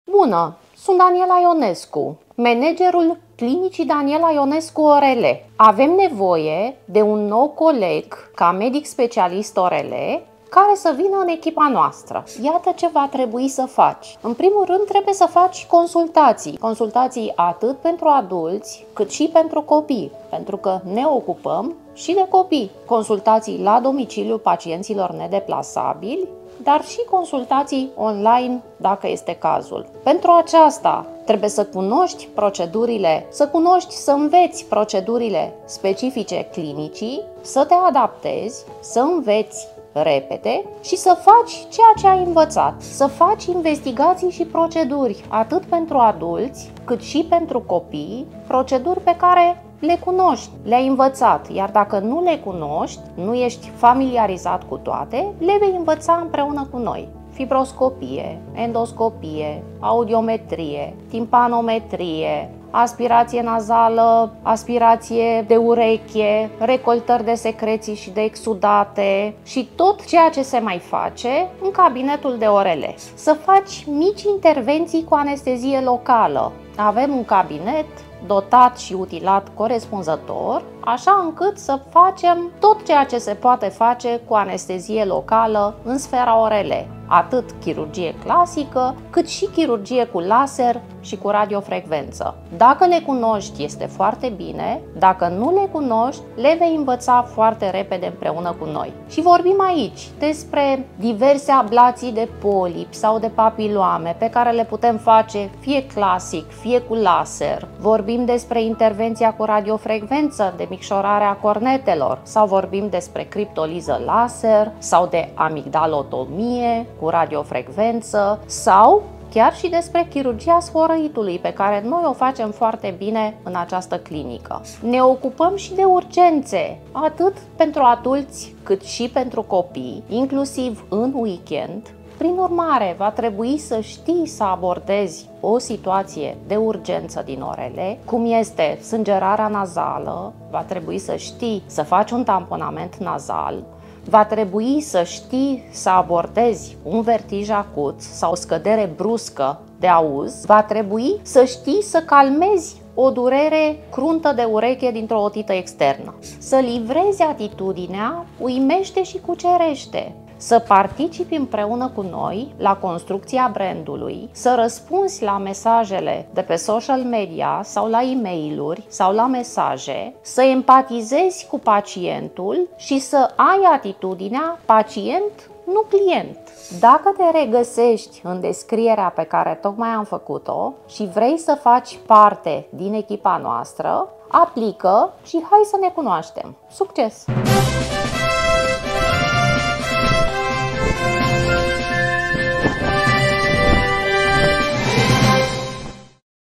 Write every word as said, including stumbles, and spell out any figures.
Bună, sunt Daniela Ionescu, managerul Clinicii Daniela Ionescu O R L. Avem nevoie de un nou coleg ca medic specialist O R L care să vină în echipa noastră. Iată ce va trebui să faci. În primul rând trebuie să faci consultații. Consultații atât pentru adulți cât și pentru copii, pentru că ne ocupăm și de copii. Consultații la domiciliu pacienților nedeplasabili, dar și consultații online dacă este cazul. Pentru aceasta trebuie să cunoști procedurile, să cunoști, să înveți procedurile specifice clinicii, să te adaptezi, să înveți repede și să faci ceea ce ai învățat. Să faci investigații și proceduri, atât pentru adulți cât și pentru copii, proceduri pe care le cunoști, le-ai învățat, iar dacă nu le cunoști, nu ești familiarizat cu toate, le vei învăța împreună cu noi. Fibroscopie, endoscopie, audiometrie, timpanometrie, aspirație nazală, aspirație de ureche, recoltări de secreții și de exudate și tot ceea ce se mai face în cabinetul de O R L. Să faci mici intervenții cu anestezie locală. Avem un cabinet dotat și utilat corespunzător, așa încât să facem tot ceea ce se poate face cu anestezie locală în sfera O R L, atât chirurgie clasică, cât și chirurgie cu laser și cu radiofrecvență. Dacă le cunoști, este foarte bine, dacă nu le cunoști, le vei învăța foarte repede împreună cu noi. Și vorbim aici despre diverse ablații de polip sau de papiloame pe care le putem face fie clasic, fie cu laser. Vorbim despre intervenția cu radiofrecvență de micșorare a cornetelor sau vorbim despre criptoliză laser sau de amigdalotomie cu radiofrecvență sau chiar și despre chirurgia sfărăitului, pe care noi o facem foarte bine în această clinică. Ne ocupăm și de urgențe, atât pentru adulți cât și pentru copii, inclusiv în weekend. Prin urmare, va trebui să știi să abordezi o situație de urgență din O R L, cum este sângerarea nazală, va trebui să știi să faci un tamponament nazal, va trebui să știi să abordezi un vertij acut sau scădere bruscă de auz, va trebui să știi să calmezi o durere cruntă de ureche dintr-o otită externă, să livrezi atitudinea, uimește și cucerește, să participi împreună cu noi la construcția brandului, să răspunzi la mesajele de pe social media sau la e-mail-uri sau la mesaje, să empatizezi cu pacientul și să ai atitudinea pacient, nu client. Dacă te regăsești în descrierea pe care tocmai am făcut-o și vrei să faci parte din echipa noastră, aplică și hai să ne cunoaștem. Succes!